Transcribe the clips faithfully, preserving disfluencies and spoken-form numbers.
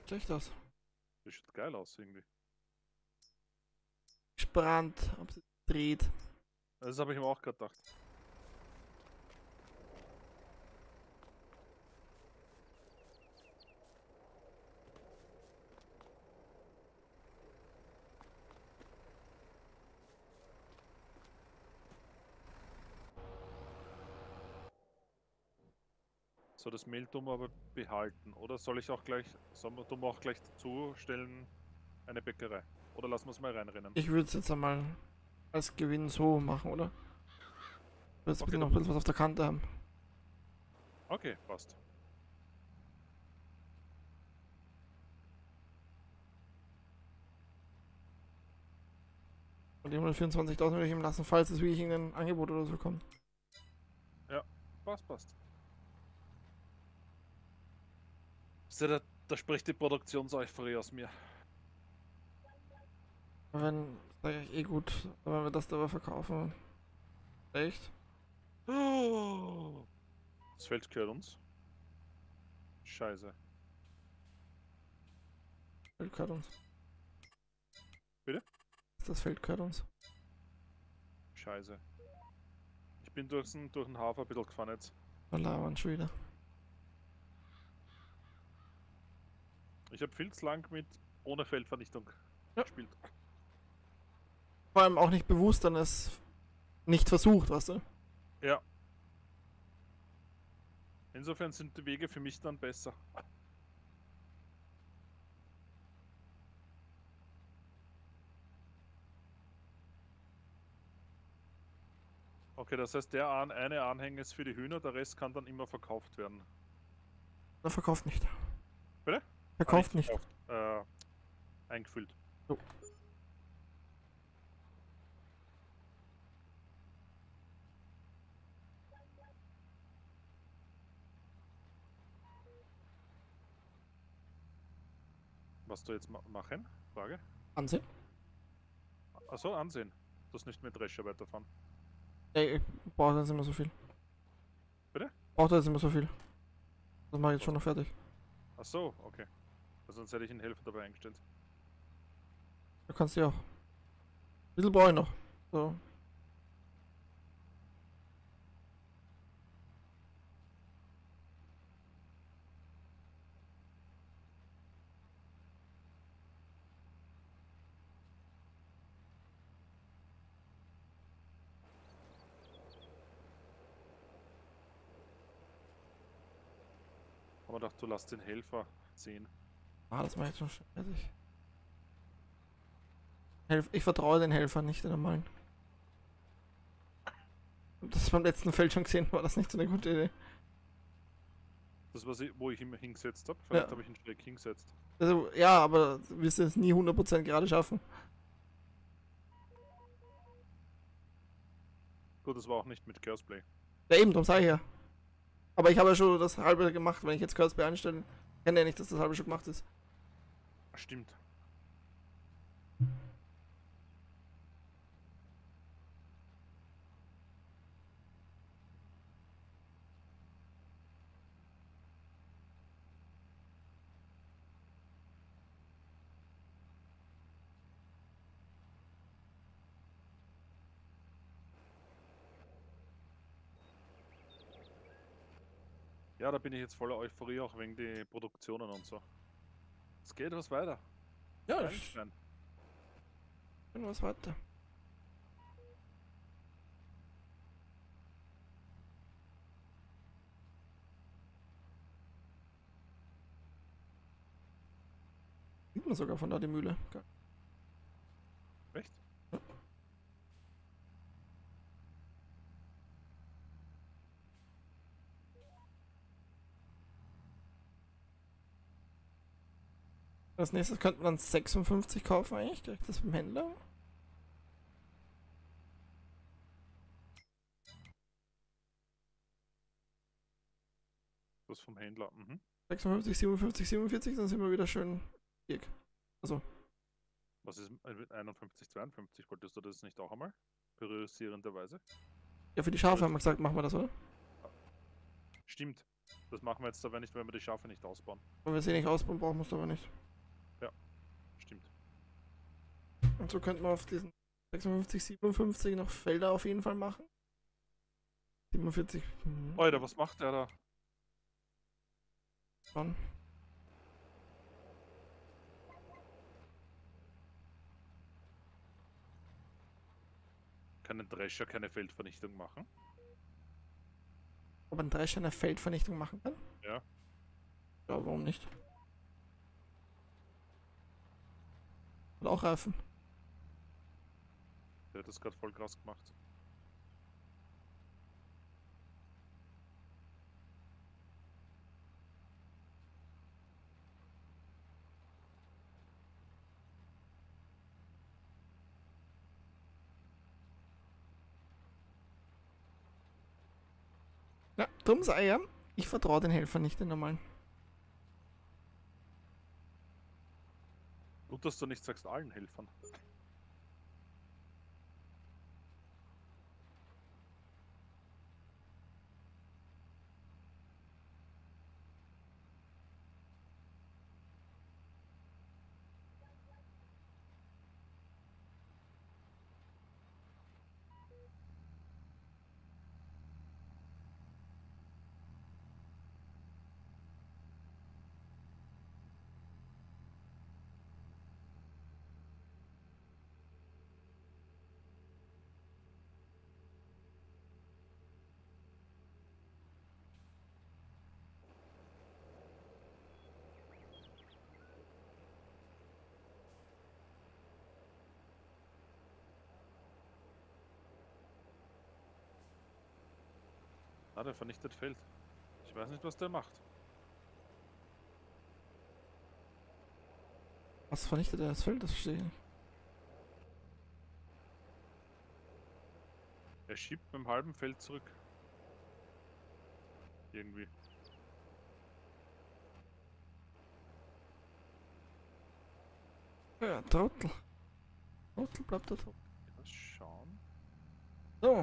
Echt das? Das sieht geil aus irgendwie. Gespannt, ob sie dreht. Das habe ich mir auch gerade gedacht. So, das Mehl tun wir aber behalten. Oder soll ich auch gleich, sollen wir, tun wir auch gleich dazu stellen, eine Bäckerei? Oder lassen wir es mal reinrennen? Ich würde es jetzt einmal als Gewinn so machen, oder? Ich will jetzt Okay, bitte noch ein dann, bisschen was auf der Kante haben. okay, passt. Und die hundertvierundzwanzigtausend würde ich ihm lassen, falls es wirklich irgendein Angebot oder so kommt. Ja, passt, passt. Ist ja da, da spricht die Produktionseuphorie aus mir. Wenn, sage ich eh gut, wenn wir das dabei verkaufen. Echt? Oh, das Feld gehört uns. Scheiße. Feld gehört uns. Bitte? Das Feld gehört uns. Scheiße. Ich bin durch den, durch den Hafer ein bisschen gefahren jetzt. Labern schon wieder. Ich habe viel zu lang mit ohne Feldvernichtung Ja. gespielt. Vor allem auch nicht bewusst dann es nicht versucht, weißt du? Ja. Insofern sind die Wege für mich dann besser. Okay, das heißt, der An eine Anhänger ist für die Hühner, der Rest kann dann immer verkauft werden. Er verkauft nicht. Bitte? Verkauft ah, nicht. nicht. Verkauft. Äh, eingefüllt. So. Was du jetzt ma machen? Frage? Ansehen? Achso, ansehen. Das nicht mit Drescher weiterfahren. Ey, ich brauche jetzt immer so viel. Bitte? Braucht jetzt immer so viel. Das mache ich jetzt schon noch fertig. Achso, okay. Also sonst hätte ich einen Helfer dabei eingestellt. Du kannst ja auch. Ein bisschen brauche ich noch. So. Aber dachte, du lass den Helfer ziehen. Ah, das mache ich jetzt schon fertig. Helf ich vertraue den Helfern, nicht den normalen. Das beim letzten Feld schon gesehen, war das nicht so eine gute Idee. Das, was ich, wo ich ihn hingesetzt habe. Vielleicht Ja. habe ich ihn schräg hingesetzt. Also, ja, aber du wirst es nie hundert Prozent gerade schaffen. Gut, das war auch nicht mit Curseplay. Ja, eben, darum sage ich ja. Aber ich habe ja schon das halbe gemacht. Wenn ich jetzt Cursplay einstelle, kann ja nicht, dass das halbe schon gemacht ist. Stimmt. Ja, da bin ich jetzt voller Euphorie, auch wegen die Produktionen und so. Es geht was weiter. Ja, Meilenstein. dann was weiter. Sieht man sogar von da die Mühle. Geil. Echt? Als nächstes könnte man sechsundfünfzig kaufen eigentlich, direkt das beim Händler. Das vom Händler. Mhm. sechsundfünfzig, siebenundfünfzig, siebenundvierzig, dann sind wir wieder schön dick. Also, Was ist mit einundfünfzig, zweiundfünfzig? Wolltest du das nicht auch einmal? Priorisierenderweise? ja, für die Schafe haben wir gesagt, machen wir das, oder? Stimmt. Das machen wir jetzt aber nicht, wenn wir die Schafe nicht ausbauen. Wenn wir sie nicht ausbauen, brauchen wir es aber nicht. Stimmt. Und so könnten wir auf diesen sechsundfünfzig, siebenundfünfzig noch Felder auf jeden Fall machen. siebenundvierzig. Mhm. Alter, was macht der da? Schon. Kann ein Drescher keine Feldvernichtung machen? Ob ein Drescher eine Feldvernichtung machen kann? Ja. Ja, warum nicht? Hat auch Reifen. Der hat das gerade voll krass gemacht. Ja, drum sei ja, ich vertraue den Helfern nicht, den normalen. Gut, dass du nicht sagst allen Helfern. Ah, der vernichtet Feld. Ich weiß nicht, was der macht. Was vernichtet er das Feld? Das verstehe ich nicht. Er schiebt mit dem halben Feld zurück. Irgendwie. Ja, Trottel. Trottel bleibt da tot. Mal schauen. So.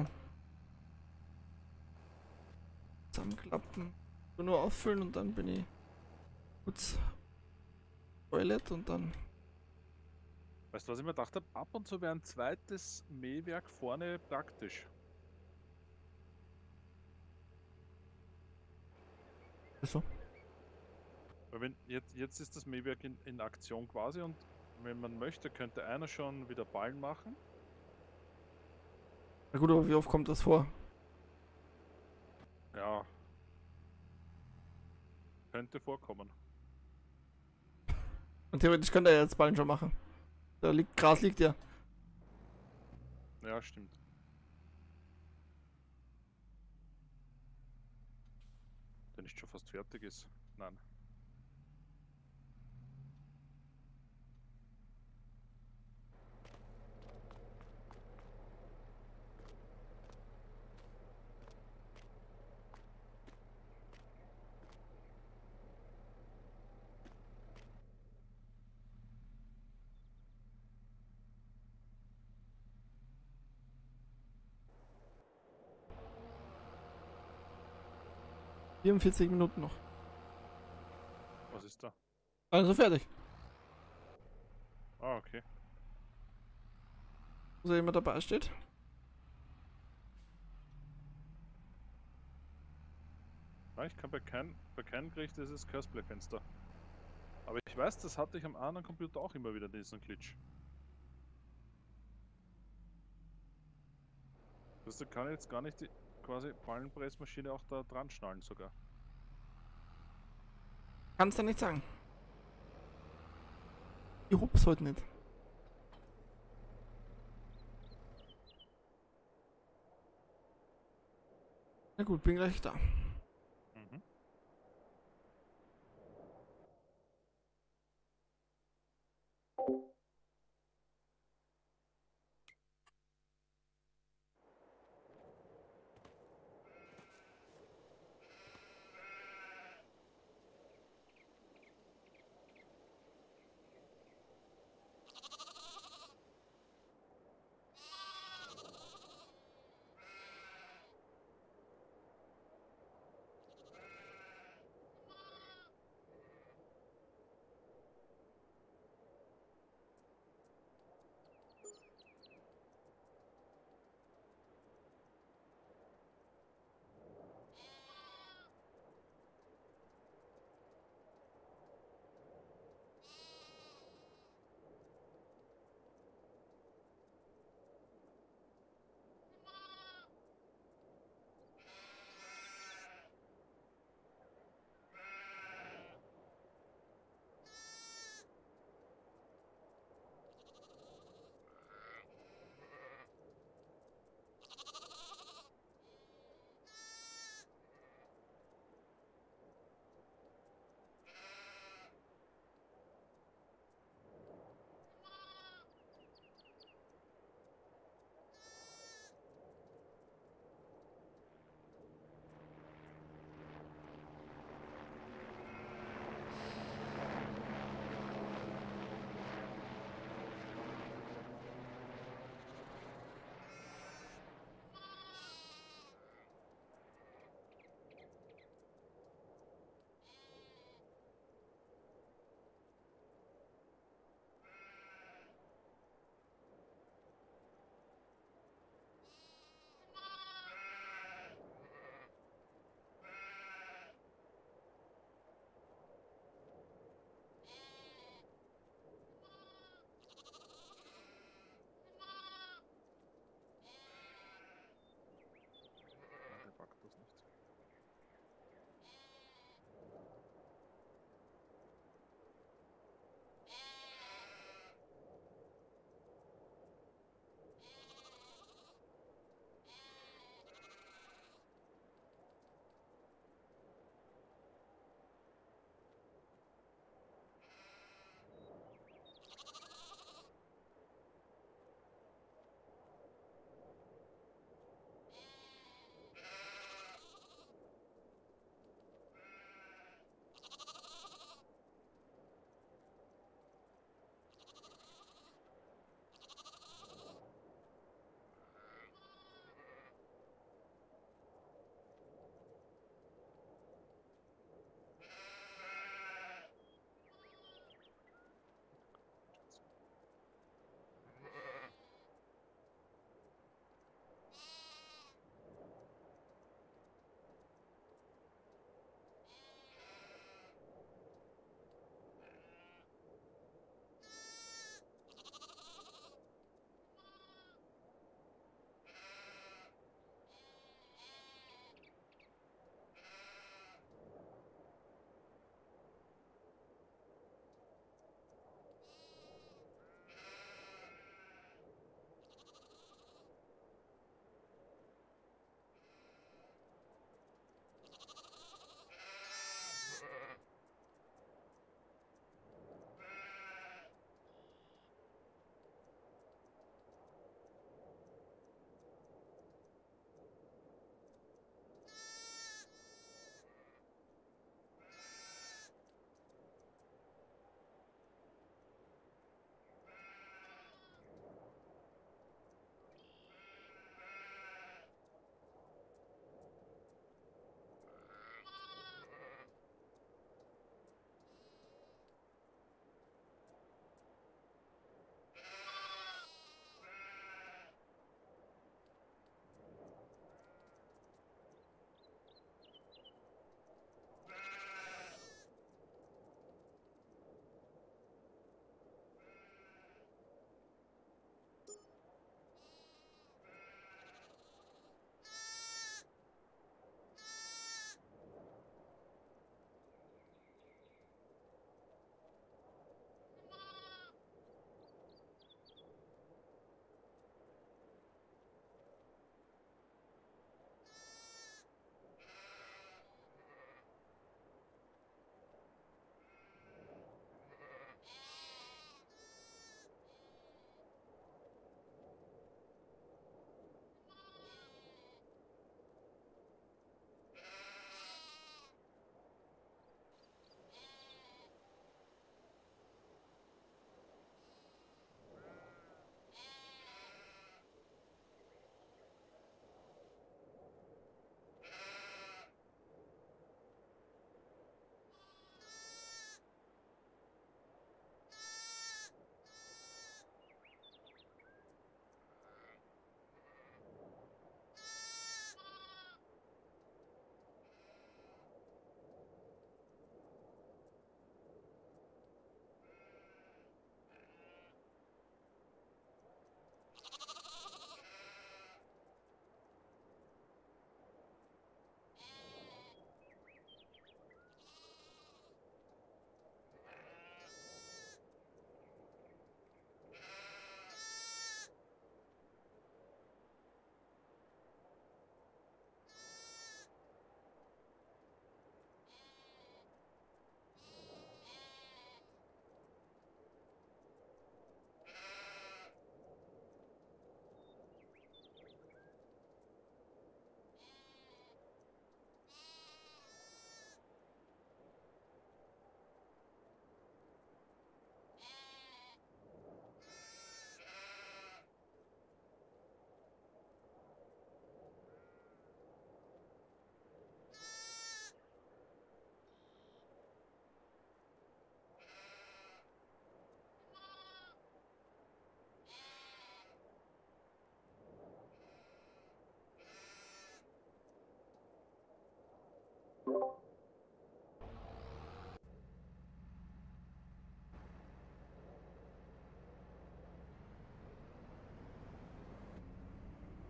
Zusammenklappen. Nur auffüllen und dann bin ich kurz Toilette und dann. Weißt du, was ich mir gedacht habe? Ab und zu wäre ein zweites Mähwerk vorne praktisch. So. Weil wenn, jetzt, jetzt ist das Mähwerk in, in Aktion quasi und wenn man möchte, könnte einer schon wieder Ballen machen. Na gut, aber wie oft kommt das vor? Ja. Könnte vorkommen. Und theoretisch könnte er jetzt Ballen schon machen. Da liegt Gras liegt ja. Ja, stimmt. Der nicht schon fast fertig ist. Nein. vierundvierzig Minuten noch. Was ist da? Also fertig. Ah, okay. Wo jemand dabei steht. Nein, ich kann bei keinem bei keinem kriege ich dieses Curseplay-Fenster. Aber ich weiß, das hatte ich am anderen Computer auch immer wieder, diesen Glitch. Das kann ich jetzt gar nicht die quasi Ballenpressmaschine auch da dran schnallen sogar. Kannst du nicht sagen. Ich hup's heute nicht. Na gut, bin gleich da. Mhm.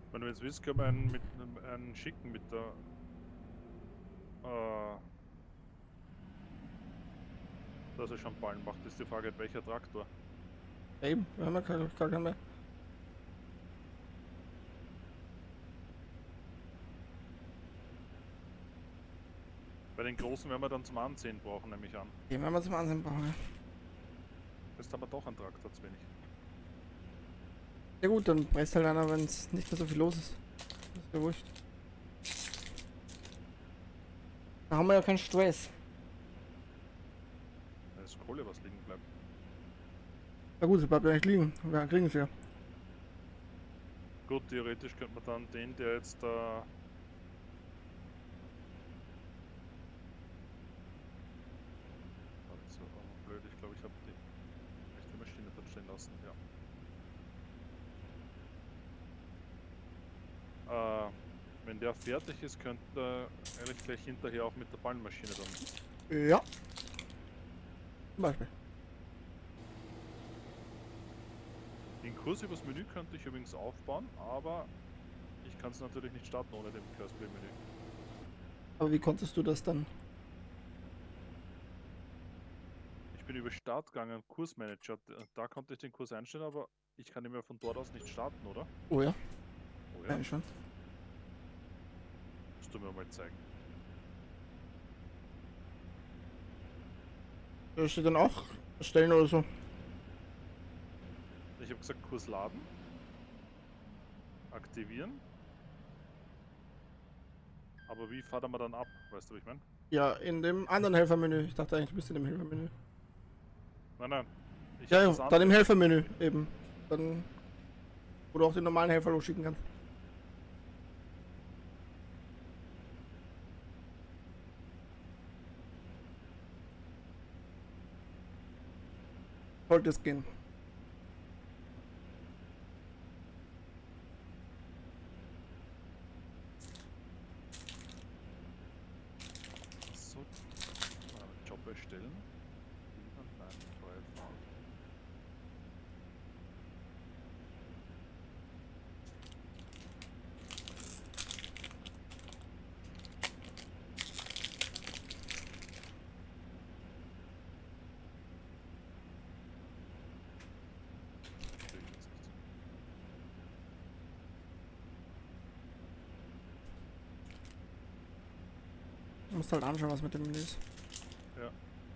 Wenn du jetzt willst, können wir einen, mit, einen schicken mit der... Äh, dass er schon Ballen macht. Ist die Frage, welcher Traktor? Eben, wir haben ja gar, gar keinen mehr. Bei den Großen werden wir dann zum Anziehen brauchen, nehme ich an. Den werden wir zum Ansehen brauchen. Ja. Jetzt haben wir doch einen Traktor zu wenig. Ja gut, dann presst halt einer, wenn es nicht mehr so viel los ist. Das ist ja wurscht. Da haben wir ja keinen Stress. Da ist Kohle, was liegen bleibt. Na gut, es bleibt ja nicht liegen. Wir kriegen es ja. Gut, theoretisch könnte man dann den, der jetzt da... Also, oh, blöd, ich glaube, ich habe die, hab ich die Maschine dort stehen lassen, ja. Äh, wenn der fertig ist, könnte er eigentlich gleich hinterher auch mit der Ballenmaschine dann. Ja. Zum Beispiel. Den Kurs übers Menü könnte ich übrigens aufbauen, aber ich kann es natürlich nicht starten ohne dem Curseplay-Menü. Aber wie konntest du das dann? Ich bin über Start gegangen, Kursmanager, da konnte ich den Kurs einstellen, aber ich kann ihn mir von dort aus nicht starten, oder? Oh ja. Oh ja, Ja, schon. musst du mir mal zeigen. Da steht dann auch erstellen oder so. Ich habe gesagt, Kurs laden, aktivieren, aber wie fährt er mal dann ab, weißt du, wie ich meine? Ja, in dem anderen Helfermenü. Ich dachte eigentlich, du bist in dem Helfermenü. Nein, nein. Ich Ja, hab ja, das dann andere. im Helfermenü eben. Dann, wo du auch den normalen Helfer losschicken kannst. Sollte es gehen. So, mal einen Job erstellen. Nein, neue Farbe. Krieg ich jetzt nicht. Du musst halt anschauen, was mit dem Menü ist. Ja.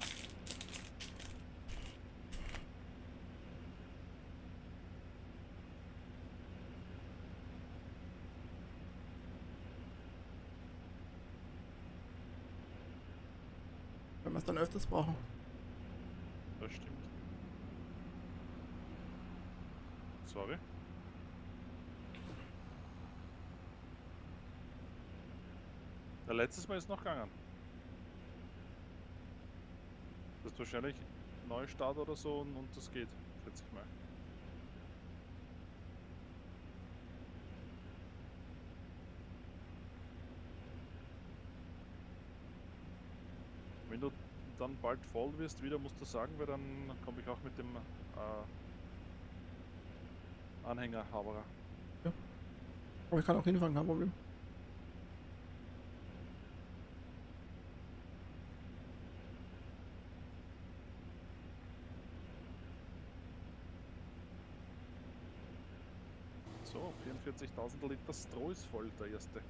Wenn wir es dann öfters brauchen. Das stimmt. Sorry. Ja, letztes Mal ist noch gegangen. Das ist wahrscheinlich Neustart oder so und, und das geht, schätze ich mal. Wenn du dann bald voll wirst, wieder musst du sagen, weil dann komme ich auch mit dem äh, Anhänger Haberer. Aber ich kann auch hinfahren, kein Problem. So, vierundvierzigtausend Liter Stroh ist voll, der erste.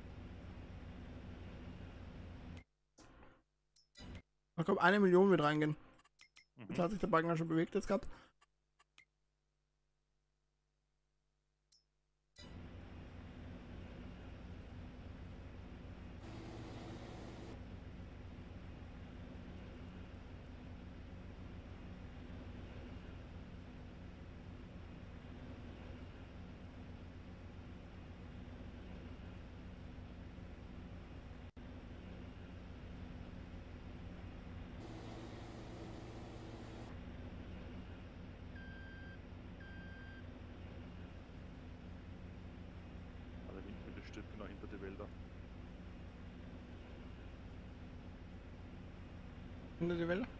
Ich glaube, eine Million wird reingehen. Mhm. Jetzt hat sich der Balken ja schon bewegt jetzt gerade. Also der Windmühle steht genau hinter die Wälder. Hinter die Welle.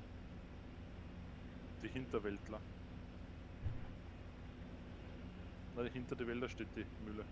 Die Hinterwäldler. Na, hinter die Wälder steht die Mühle.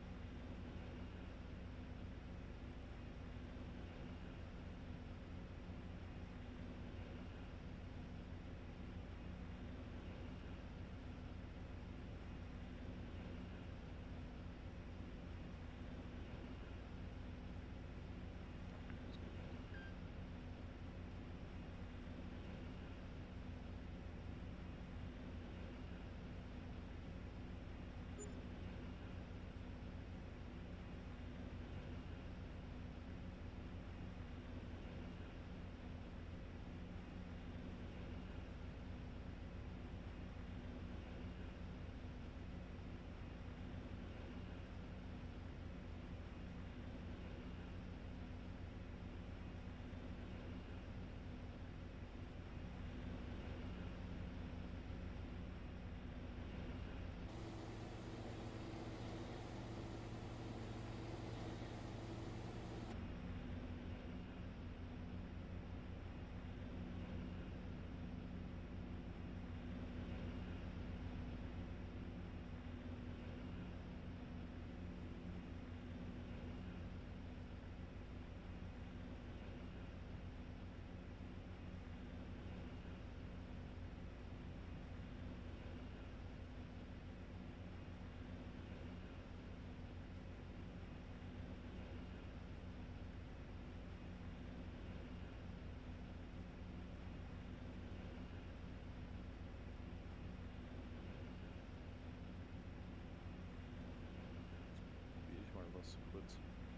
Ich mal was kurz.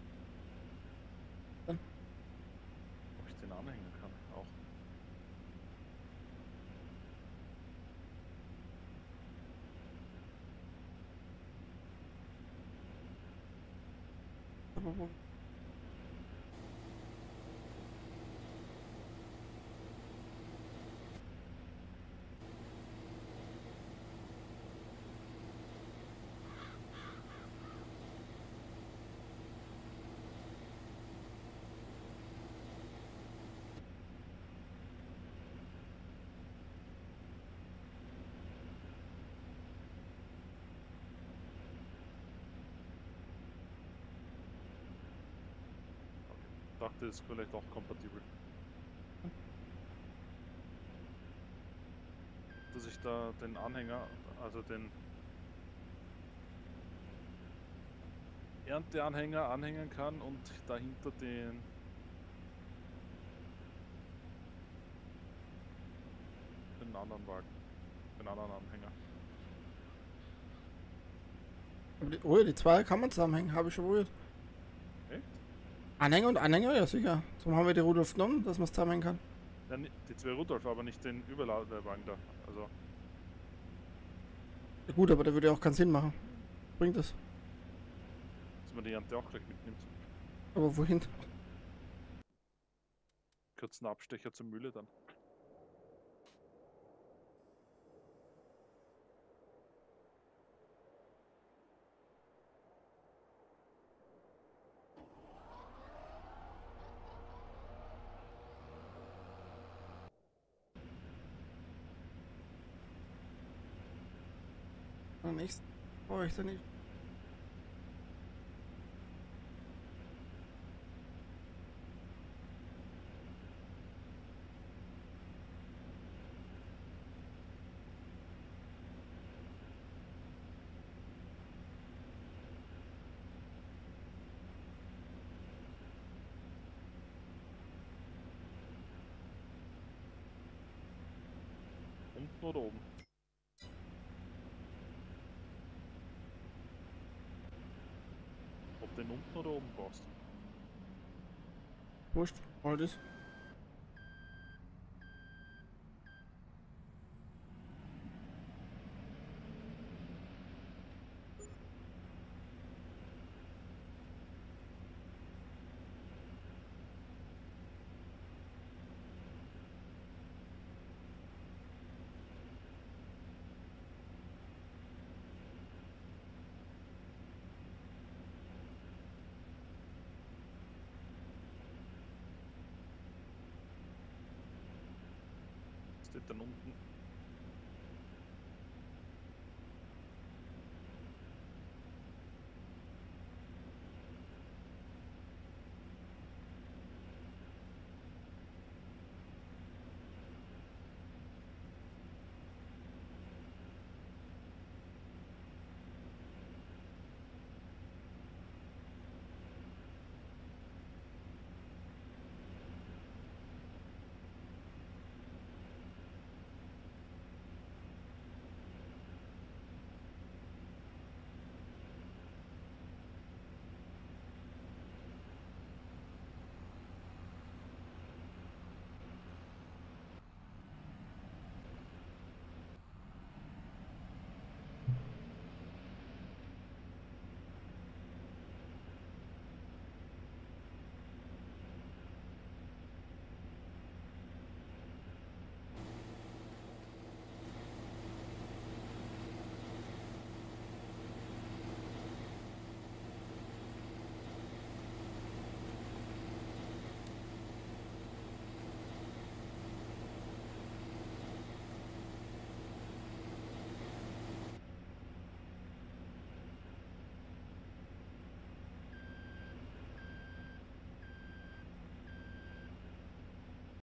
Dann. Ob ich den anhängen kann, auch. Aber wo? Ich dachte, das ist vielleicht auch kompatibel. Dass ich da den Anhänger, also den Ernteanhänger anhängen kann und dahinter den den anderen Wagen, den anderen Anhänger. Aber die, oh ja, die zwei kann man zusammenhängen, habe ich schon probiert. Echt? Anhänger und Anhänger, ja sicher. Darum haben wir die Rudolf genommen, dass man es zusammenhängen kann. Ja, ni- die zwei Rudolf, aber nicht den Überladewagen da. Also, Ja gut, aber der würde ja auch keinen Sinn machen. Bringt das. dass man die Ernte auch gleich mitnimmt. Aber wohin? Kurzen Abstecher zur Mühle dann. Am nächsten brauche ich da nicht. Unten oder oben? Ob den unten oder oben brauchst. Wurscht, all das. Steht dann unten